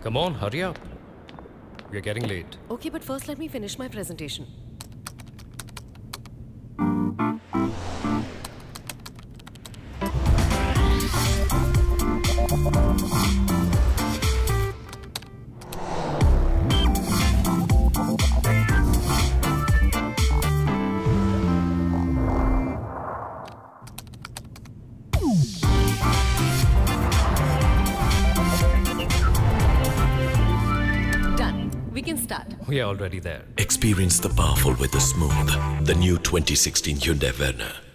Come on, hurry up. We're getting late. Okay, but first let me finish my presentation. We can start. We are already there. Experience the powerful with the smooth. The new 2016 Hyundai Verna.